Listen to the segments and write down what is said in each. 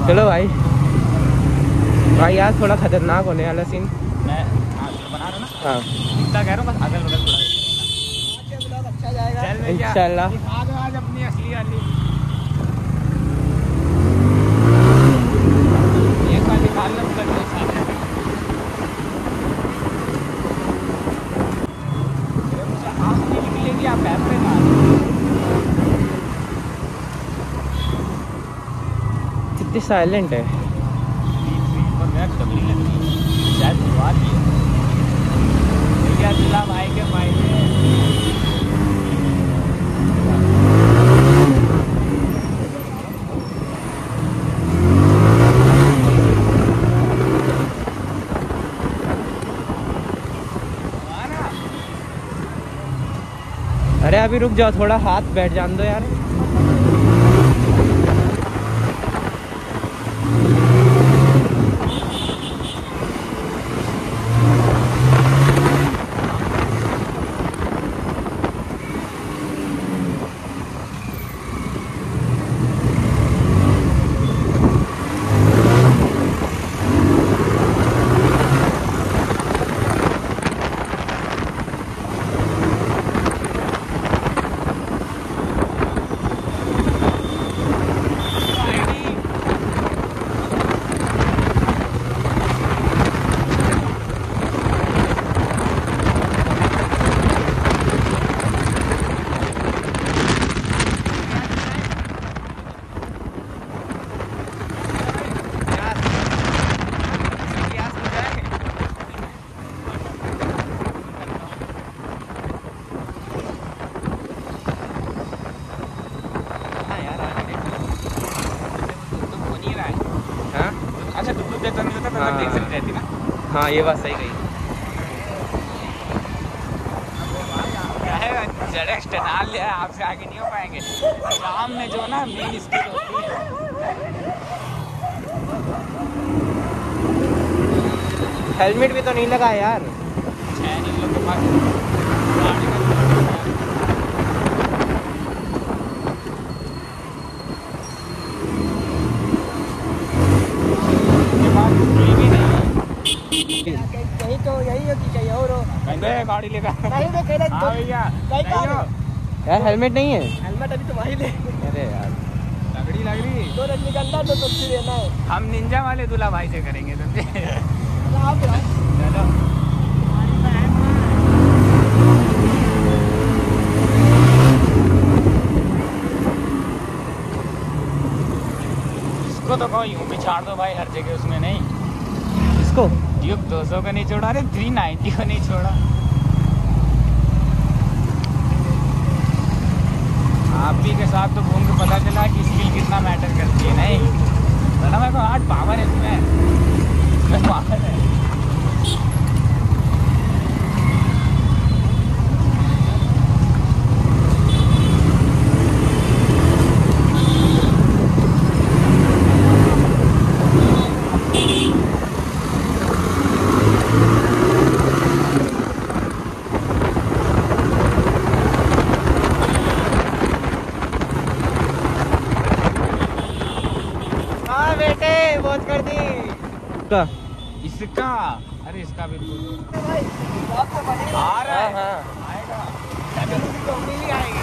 चलो भाई भाई यार थोड़ा खतरनाक होने वाला सीन। मैं बना रहा हूँ ना। हाँ इतना कह रहा हूँ बस अगल बगल थोड़ा अच्छा जाएगा इंशाल्लाह। आज अपनी असली वाली ये बार निकाल लो निकलेगी आप पैर पे मार। कितनी साइलेंट है। शायद शुरुआत ही है भैया दूल्हा भाई के भाई अरे अभी रुक जाओ थोड़ा हाथ बैठ जान दो यार। हाँ ये बात सही कही। डाल लिया आपसे आगे नहीं हो पाएंगे। शाम में जो ना मेन स्किल होती है। हेलमेट भी तो नहीं लगा यार। नहीं लोग के पास कहीं तो यही हो कि कहीं और हो। गाड़ी लेकर यार हेलमेट नहीं है। हेलमेट अभी तो वही ले। अरे यार लग रही दो रजनीगंधा तो तुमसे लेना है। हम निंजा वाले दूल्हा भाई से करेंगे तुमसे। चलो इसको तो कहो यूं भी छाड़ दो भाई हर जगह उसमें नहीं। इसको ड्यूक 200 का नहीं छोड़ा, अरे 390 को नहीं छोड़ा। आप भी के साथ तो घूम के पता चला कि स्किल कितना मैटर करती है। नहीं बना मेरे को हार्ट पावर है इसमें पावर है। इसका अरे इसका भी आ रहा है। आएगा आएगी।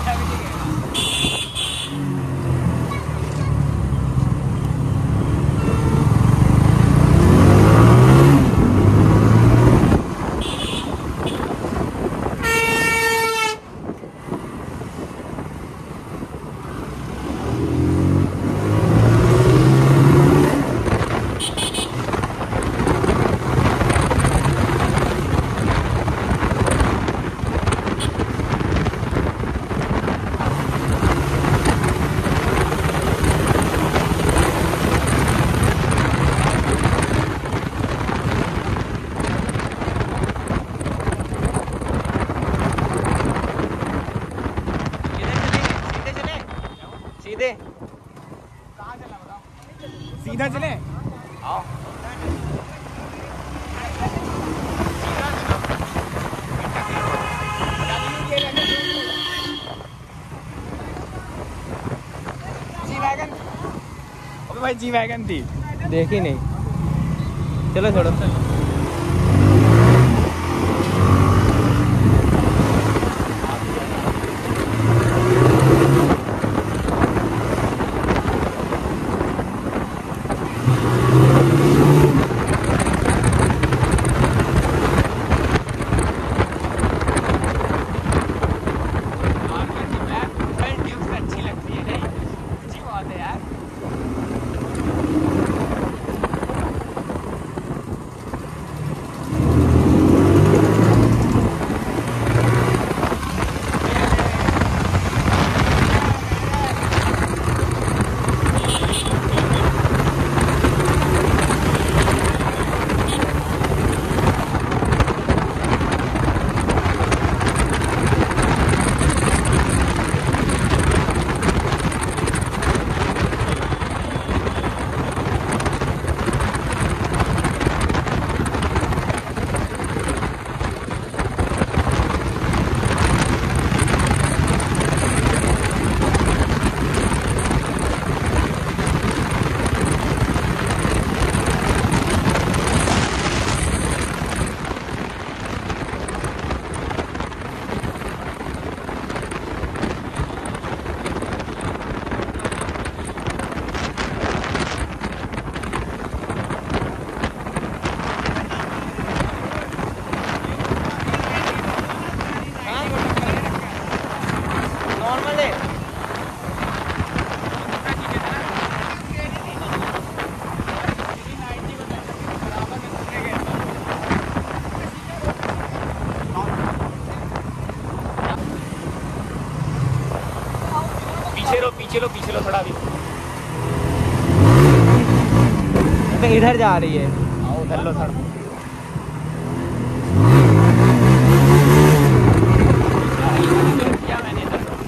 सीधा चले आओ। भाई जी वैगन थी। देखी नहीं, चलो छोड़ो। अच्छी लगती है नहीं, अच्छी बात है यार। नॉर्मल है। पीछे लो थोड़ा भी। तो इधर जा रही है। आओ उधर लो थोड़ा। क्या मैंने इधर लो।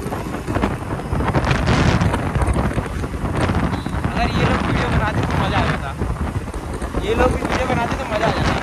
अगर ये लोग वीडियो बनाते तो मजा आ जाता। ये लोग भी वीडियो बनाते तो मजा आ जाता।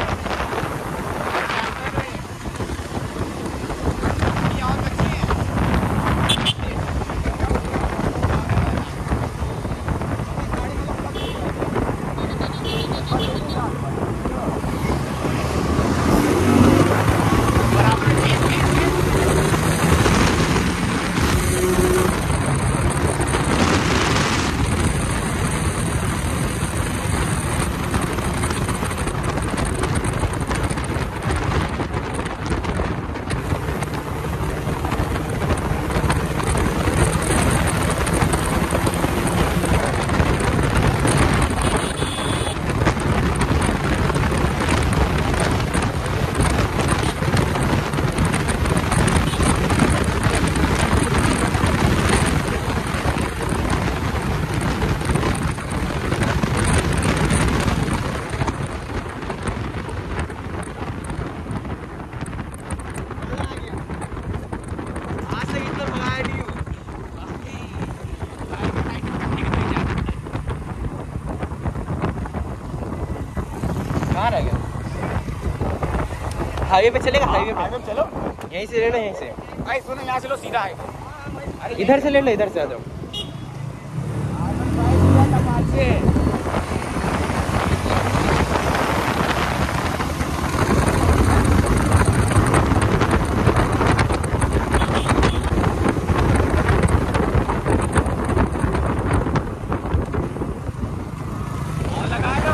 कहाँ रह गया? हाईवे पे चलेगा? हाईवे पे चलो। यहीं से ले लो, यहीं से। भाई सुनो, यहाँ से लो सीधा है। इधर से ले लो, इधर से आ जाओ। लगा लो।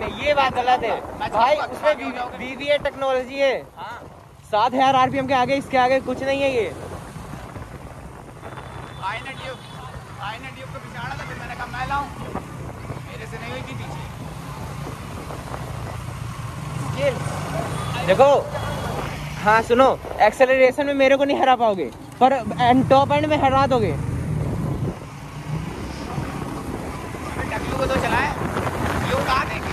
नहीं, ये बात गलत है भाई। उसमें VVA टेक्नोलॉजी है। 7000 RPM के आगे, इसके आगे कुछ नहीं है ये। ट्यूब को बिछाड़ा था, फिर मैंने कहा मैं लाऊं, मेरे से नहीं हुई थी पीछे। देखो हाँ सुनो, एक्सेलरेशन में मेरे को नहीं हरा पाओगे, पर टॉप एंड में हरा दोगे। डब्ल्यू को तो चलाए, ये उड़ा देंगे।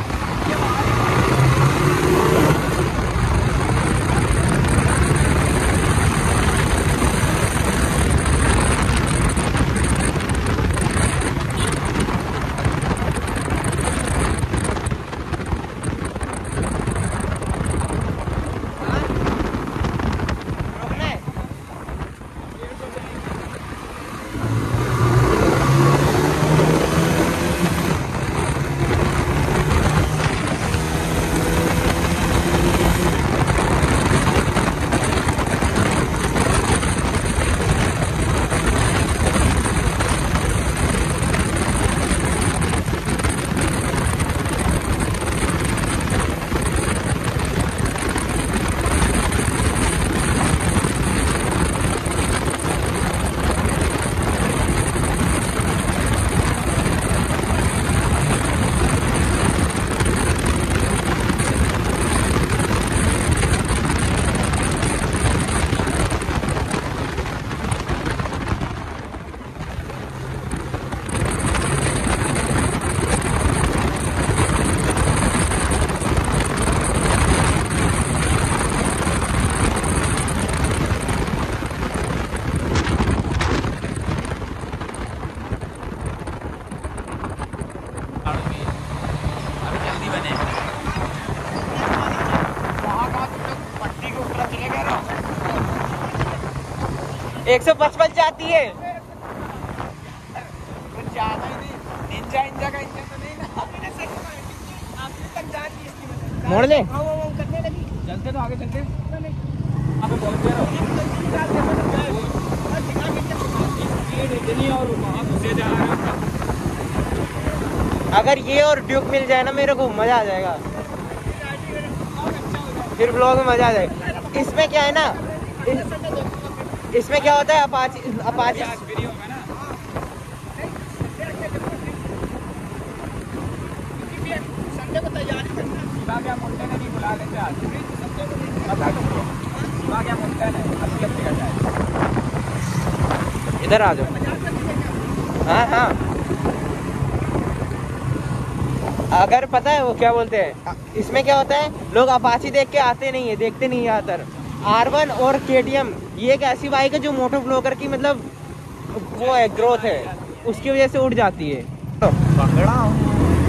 अभी जल्दी बने। 155 जाती है। कुछ ज्यादा ही नहीं, निंजा का इंजन तो नहीं ना। मोड़ ले। करने लगी। चलते तो आगे चलते। आगे बोलते रहो। इतनी और वहाँ घुसे जा रहे हो। अगर ये और ड्यूक मिल जाए ना मेरे को, मजा आ जाएगा। फिर ब्लॉग में मजा आ जाएगा। इसमें क्या है ना, इसमें क्या होता है, अपाची फ्री होगा ना। संडे को तैयारी करना। शिवा क्या मुंडे ने भी बुला लेते आज। शिवा क्या मुंडे ने असली अपनी का जाए। इधर आ जाओ। हाँ हाँ, अगर पता है वो क्या बोलते हैं, इसमें क्या होता है, लोग अपाची देख के आते नहीं है, देखते नहीं ज़्यादातर। R1 और KTM ये एक ऐसी बाइक है जो मोटो ब्लॉगर की मतलब वो है, ग्रोथ है, उसकी वजह से उड़ जाती है। पकड़ा हूँ।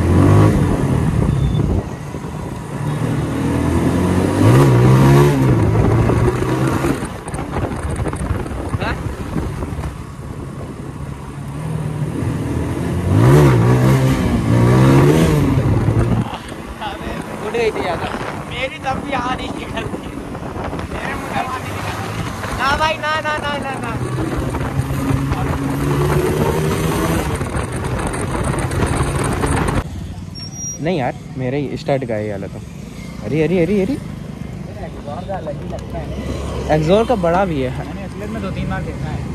गई थी ज़्यादा। मेरी तब भी यहाँ नहीं निकलती, मेरे मुंह से वहाँ नहीं निकलती। ना भाई ना ना ना ना ना। नहीं यार, मेरे ही स्टार्ट का है ये वाला तो। अरे अरे अरे अरे, एक्सोर का बड़ा भी है। मैंने असलियत में 2-3 बार देखा है।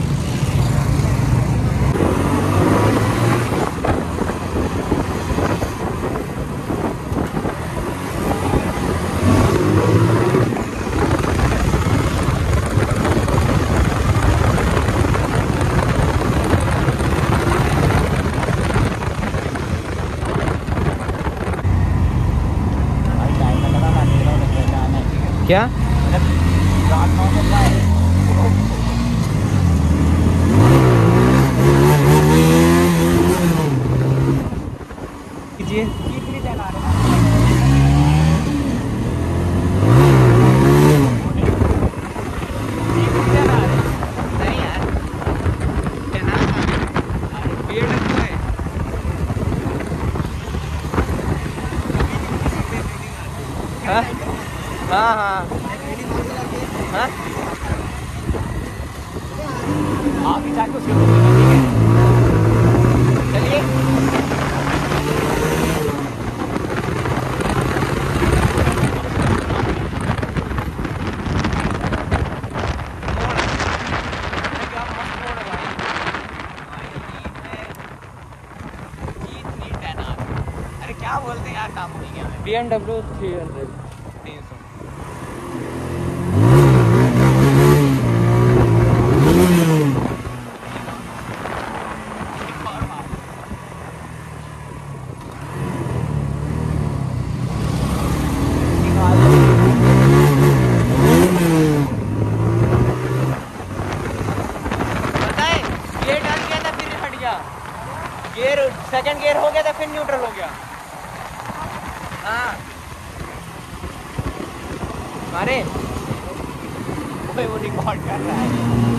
क्या रात 9 बजे आए। कीजिए। कितनी चला रहे हैं? नहीं यार, चना पेड़ है। हाँ हाँ हाँ हाँ, आगे जाके उसके ऊपर ठीक है। चलिए। BMW 300 300। गियर सेकंड गियर हो गया था, फिर न्यूट्रल हो गया। हाँ अरे वो रिकॉर्ड कर रहा है।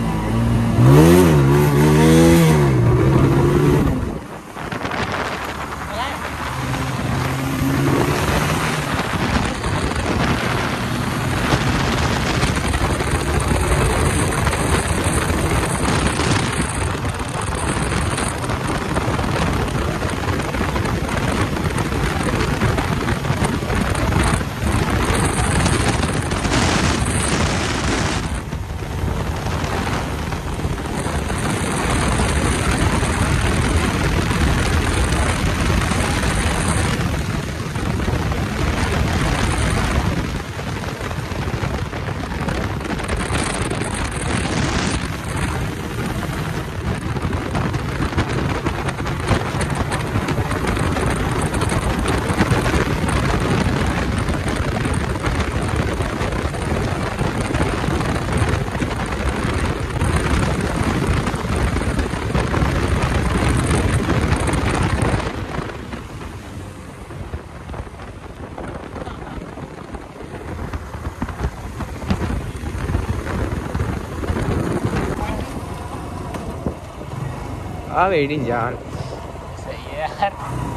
अब एडी जान सही है यार।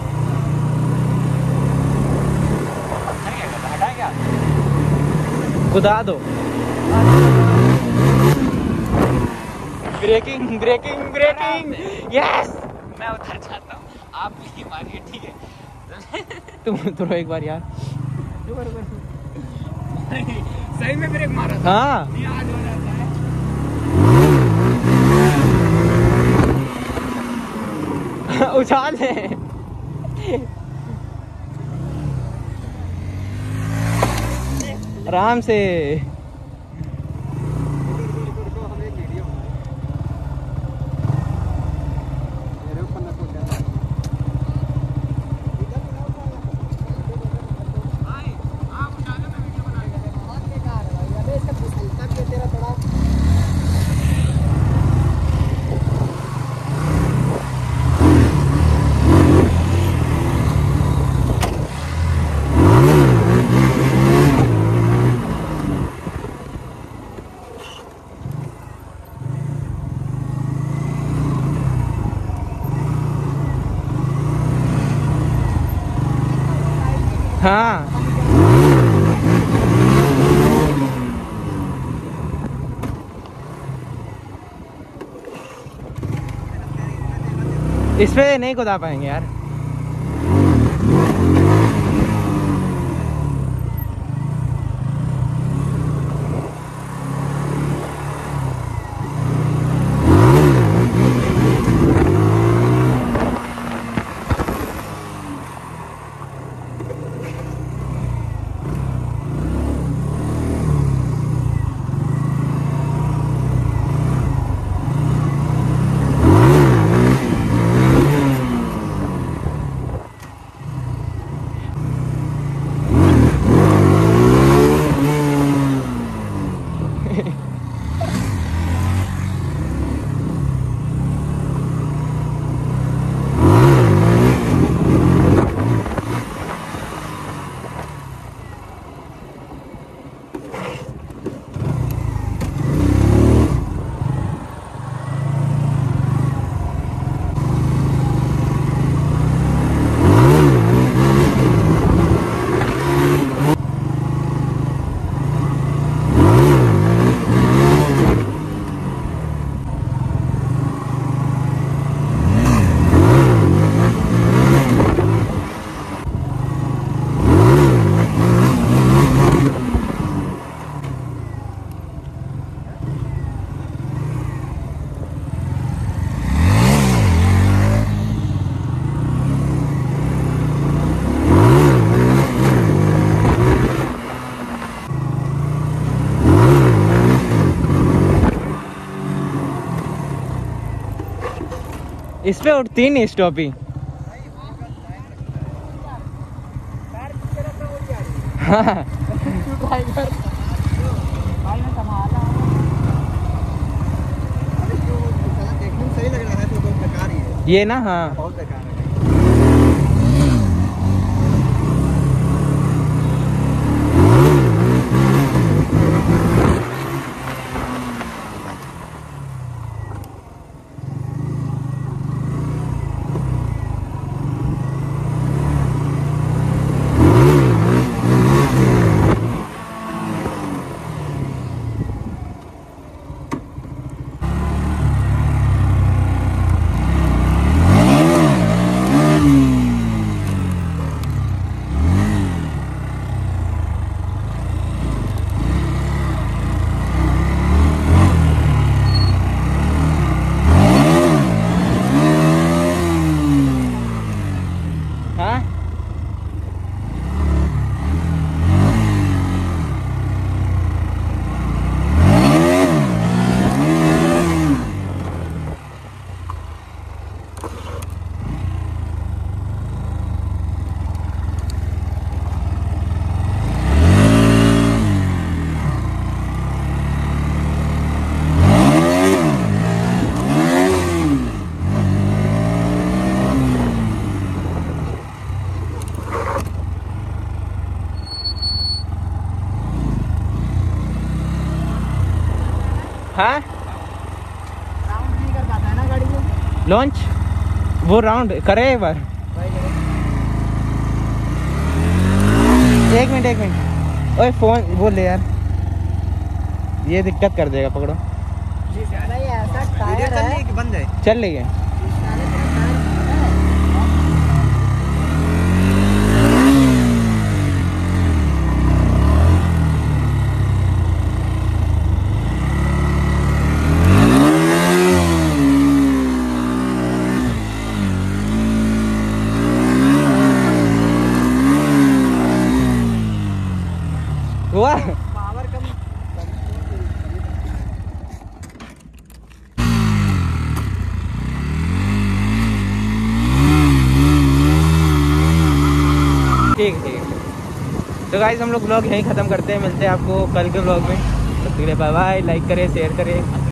हटा क्या खुदा दो। Breaking breaking breaking yes. मैं उधर जाता हूँ, आप भी मारिए, ठीक है। तुम एक बार यार सही में ब्रेक मारा था। हाँ याद हो जाता है। उछाल है। आराम से। हाँ इस पे नहीं कुदा पाएंगे यार। इस पे उठती नहीं स्टॉपी। हाँ भाई मैं संभाला देखने में सही लग रहा है तो बहुत बेकार ही है, ये ना, हाँ बहुत बेकार है। हाँ हाँ राउंड नहीं कर पाता है ना गाड़ी में। लॉन्च वो राउंड करे एक बार। एक मिनट ओए फोन वो ले यार, ये दिक्कत कर देगा, पकड़ो। नहीं ऐसा टायर है कि बंद है। चल रही है। हुआ पावर कम। ठीक ठीक। तो गाइस हम लोग ब्लॉग यहीं ख़त्म करते हैं, मिलते हैं आपको कल के ब्लॉग में। तब तक के लिए बाय बाय, लाइक करें, शेयर करें।